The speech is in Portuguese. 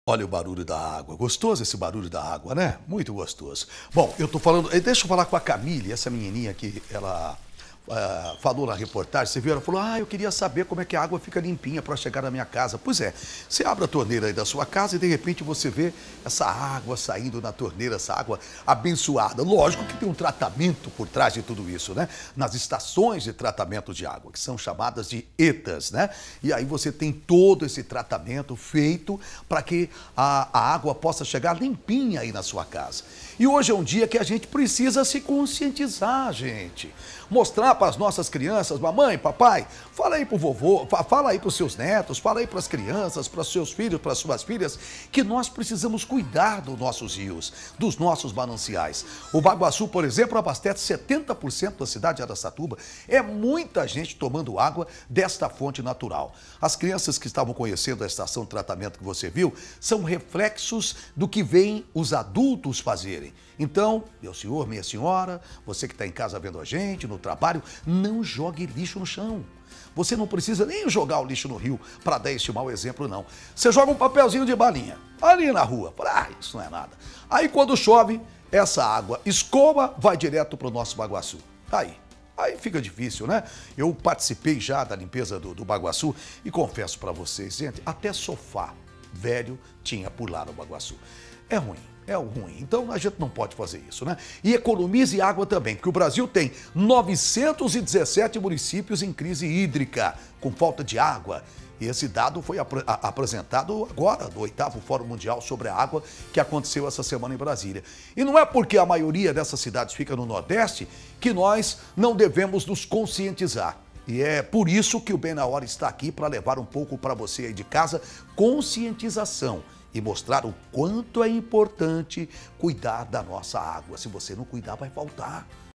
Olha o barulho da água. Gostoso esse barulho da água, né? Muito gostoso. Bom, eu tô falando... Deixa eu falar com a Camille, essa menininha que ela falou na reportagem. Você viu? Ela falou, eu queria saber como é que a água fica limpinha para chegar na minha casa. Pois é, você abre a torneira aí da sua casa e de repente você vê essa água saindo na torneira, essa água abençoada. Lógico que tem um tratamento por trás de tudo isso, né? Nas estações de tratamento de água, que são chamadas de ETAs, né? E aí você tem todo esse tratamento feito para que a água possa chegar limpinha aí na sua casa. E hoje é um dia que a gente precisa se conscientizar, gente. Mostrar para as nossas crianças, mamãe, papai, fala aí pro vovô, fala aí para os seus netos, fala aí para as crianças, para os seus filhos, para as suas filhas, que nós precisamos cuidar dos nossos rios, dos nossos mananciais. O Baguaçu, por exemplo, abastece 70% da cidade de Araçatuba. É muita gente tomando água desta fonte natural. As crianças que estavam conhecendo a estação de tratamento que você viu são reflexos do que veem os adultos fazerem. Então, meu senhor, minha senhora, você que está em casa vendo a gente, no trabalho, não jogue lixo no chão. Você não precisa nem jogar o lixo no rio para dar este mau exemplo, não. Você joga um papelzinho de balinha ali na rua. Isso não é nada. Aí quando chove, essa água escoa, vai direto para o nosso Baguaçu. Aí fica difícil, né? Eu participei já da limpeza do Baguaçu e confesso para vocês, gente, até sofá velho tinha por lá no Baguaçu. É ruim. É o ruim. Então a gente não pode fazer isso, né? E economize água também, porque o Brasil tem 917 municípios em crise hídrica, com falta de água. E esse dado foi apresentado agora, do 8º Fórum Mundial sobre a Água, que aconteceu essa semana em Brasília. E não é porque a maioria dessas cidades fica no Nordeste que nós não devemos nos conscientizar. E é por isso que o Bem na Hora está aqui, para levar um pouco para você aí de casa conscientização e mostrar o quanto é importante cuidar da nossa água. Se você não cuidar, vai faltar.